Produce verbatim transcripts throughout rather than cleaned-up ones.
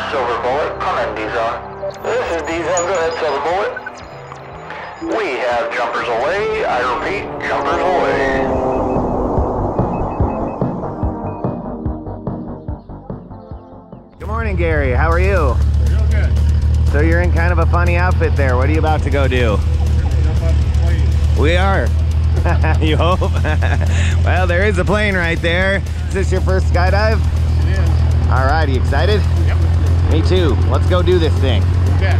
Silver Bullet. Come in, Diesel. This is Diesel. Go ahead, Silver Bullet. We have jumpers away. I repeat, jumpers away. Good morning, Gary. How are you? Real good. So you're in kind of a funny outfit there. What are you about to go do? Jump off the plane. We are. You hope? Well, there is a plane right there. Is this your first skydive? It is. All right, you excited? Yep. Me too. Let's go do this thing. You bet.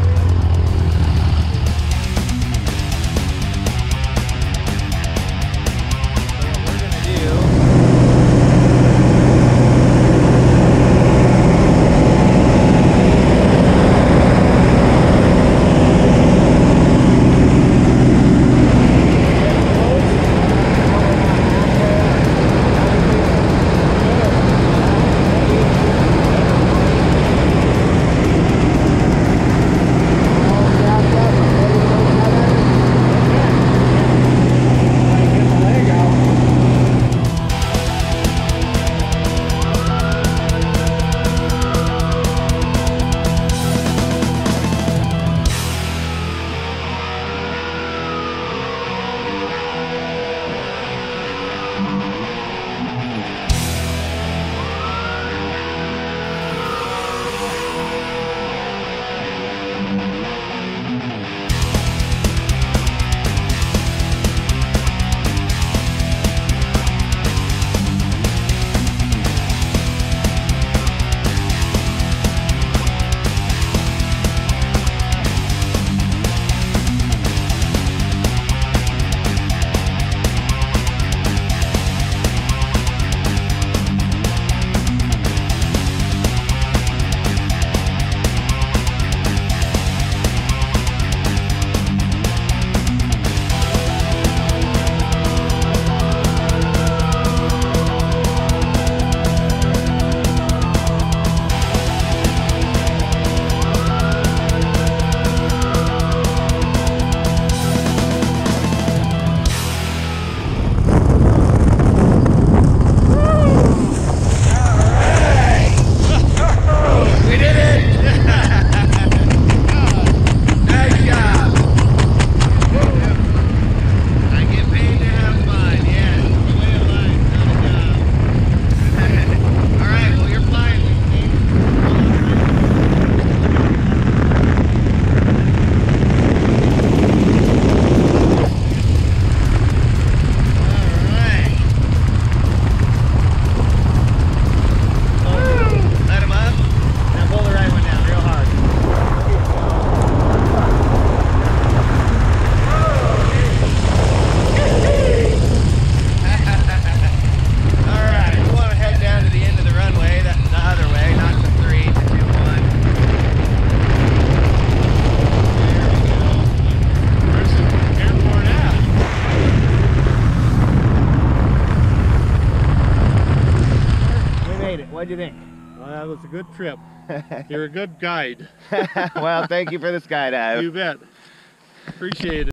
What'd you think? Well, that was a good trip. You're a good guide. Well, thank you for the skydive. You bet. Appreciate it.